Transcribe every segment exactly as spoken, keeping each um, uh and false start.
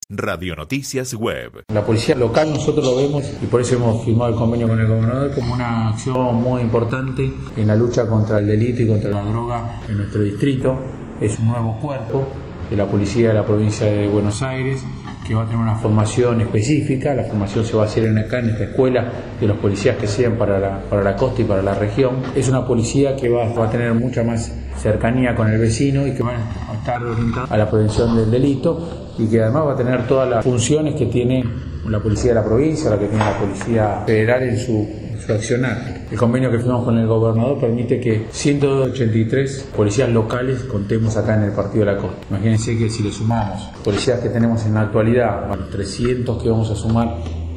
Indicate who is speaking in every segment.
Speaker 1: Radio Noticias Web.
Speaker 2: La policía local nosotros lo vemos y por eso hemos firmado el convenio con el gobernador como una acción muy importante en la lucha contra el delito y contra la droga en nuestro distrito. Es un nuevo cuerpo de la policía de la provincia de Buenos Aires que va a tener una formación específica. La formación se va a hacer en acá en esta escuela de los policías que sean para la, para la costa y para la región. Es una policía que va, va a tener mucha más cercanía con el vecino y que va a estar orientada a la prevención del delito y que además va a tener todas las funciones que tiene la policía de la provincia, la que tiene la policía federal en su, en su accionar. El convenio que firmamos con el gobernador permite que ciento ochenta y tres policías locales contemos acá en el Partido de la Costa. Imagínense que si le sumamos policías que tenemos en la actualidad, bueno, trescientos que vamos a sumar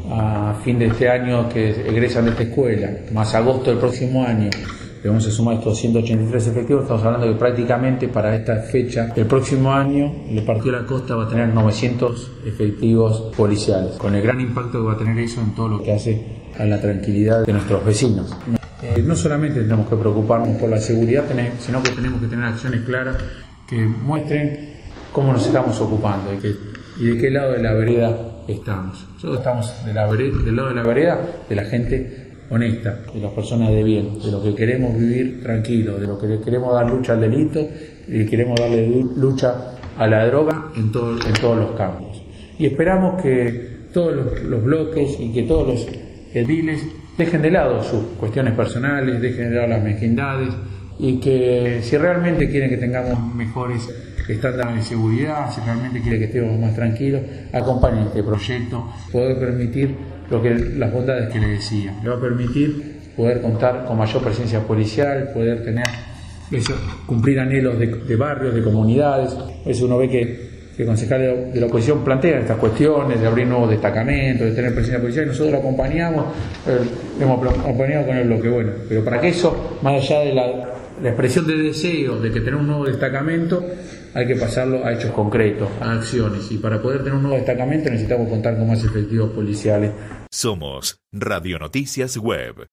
Speaker 2: a fin de este año que egresan de esta escuela, más agosto del próximo año, le vamos a sumar estos ciento ochenta y tres efectivos. Estamos hablando que prácticamente para esta fecha del próximo año el Partido de la Costa va a tener novecientos efectivos policiales, con el gran impacto que va a tener eso en todo lo que hace a la tranquilidad de nuestros vecinos. Eh, no solamente tenemos que preocuparnos por la seguridad, sino que tenemos que tener acciones claras que muestren cómo nos estamos ocupando y, que, y de qué lado de la vereda estamos. Nosotros estamos de la vereda, del lado de la vereda de la gente honesta, de las personas de bien, de los que queremos vivir tranquilos, de los que queremos dar lucha al delito y queremos darle lucha a la droga en, todo, en todos los campos. Y esperamos que todos los, los bloques y que todos los ediles dejen de lado sus cuestiones personales, dejen de lado las mezquindades y que si realmente quieren que tengamos mejores estándares de seguridad, si realmente quieren que estemos más tranquilos, acompañen este proyecto, poder permitir lo que las bondades que le decía, le va a permitir poder contar con mayor presencia policial, poder tener eso, cumplir anhelos de, de barrios, de comunidades. Eso uno ve que, que el concejal de, de la oposición plantea estas cuestiones de abrir nuevos destacamentos, de tener presencia policial, y nosotros lo acompañamos, eh, hemos acompañado con el bloque. Bueno, pero para que eso, más allá de la, la expresión de deseo de que tener un nuevo destacamento, hay que pasarlo a hechos concretos, a acciones, y para poder tener un nuevo destacamento necesitamos contar con más efectivos policiales.
Speaker 1: Somos Radio Noticias Web.